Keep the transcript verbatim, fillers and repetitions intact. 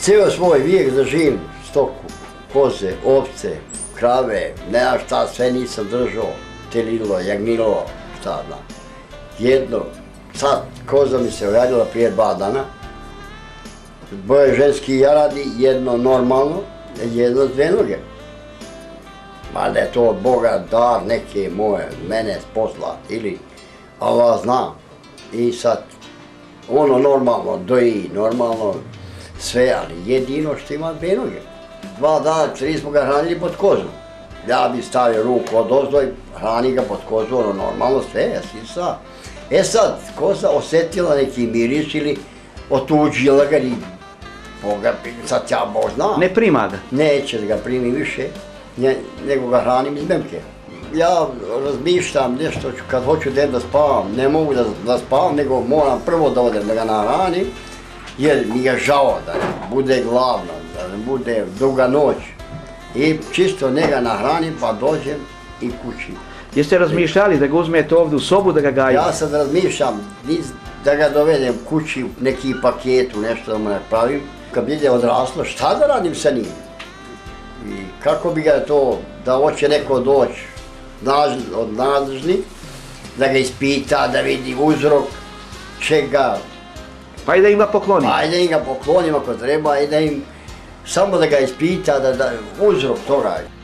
cijel svoj vijek da živim stoku, koze, ovce, krave, ne znam šta, sve nisam držao, telilo, jagnilo, šta znam. Jedno, sad koza mi se ojadila prije dva dana, dvoje ženski jaradi, jedno normalno, jedno s dve noge. Valjda je to od Boga dar neke moje, mene posla ili Allah zna. I sad, ono normalno doji, normalno sve, ali jedino što ima dve noge. Dva dana, tri smo ga hranili pod kozu. Ja bi stavio ruku od ozdo i hrani ga pod kozu, ono normalno sve, jesi sad. E sad, koza osjetila neki miris ili otuđila ga i Boga, sad ja Bog zna. Ne prima ga? Neće da ga primi više, nego ga hranim iz memke. Ja razmišljam nešto, kad hoću den da spavam, ne mogu da spavam, nego moram prvo da odem da ga nahranim, jer mi je žao da ne bude glavno, da ne bude duga noć. I čisto njega nahranim pa dođem i kući. Jeste razmišljali da ga uzmete ovdje u sobu da ga gajite? Ja sad razmišljam da ga dovedem kući, neki paketu, nešto da mu napravim. Kad bi je odraslo, šta da radim sa njim? I kako bi ga to, da hoće neko doći od nadležnih, da ga ispita, da vidi uzrok čega. Pa i da im ga poklonim? Pa i da im ga poklonim ako treba i da im, samo da ga ispita, da uzrok toga.